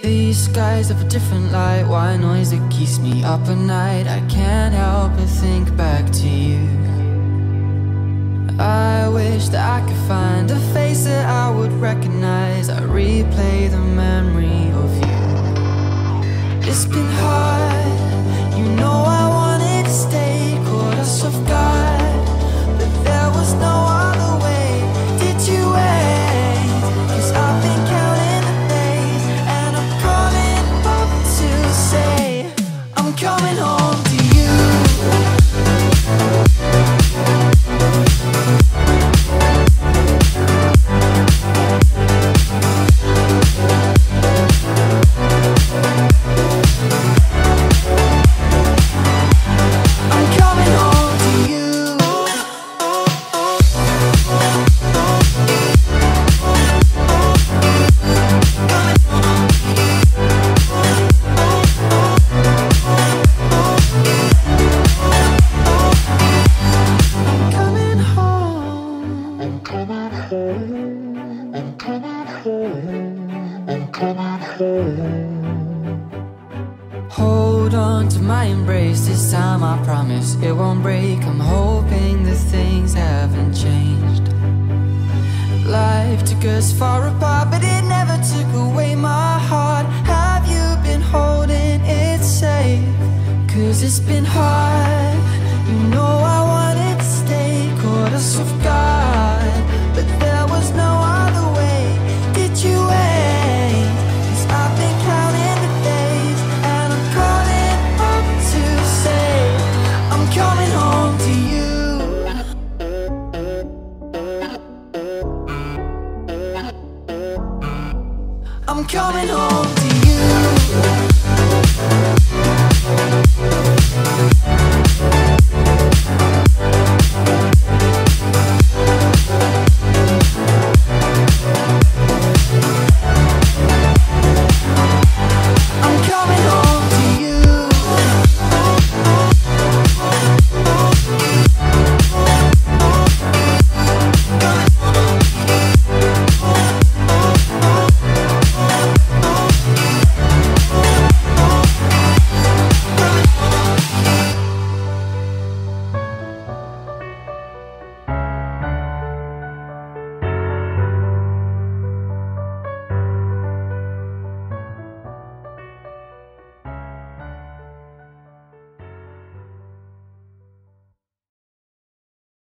These skies have a different light, white noise that keeps me up at night. I can't help but think back to you. I wish that I could find a face that I would recognize. I replay the memory of you. It's been hard, you know I wanted to stay, caught us off guard, but there was no other way. Did you wait? 'Cause I've been counting the days, and I'm calling up to say I'm coming home to you. Hold on to my embrace, this time I promise it won't break. I'm hoping that things haven't changed. Life took us far apart, but it never took away my heart. Have you been holding it safe? 'Cause it's been hard, you know I wanted to stay, caught us off guard, but there was no other way. Did you wait? 'Cause I've been counting the days, and I'm calling up to say I'm coming home to you. I'm coming home to you.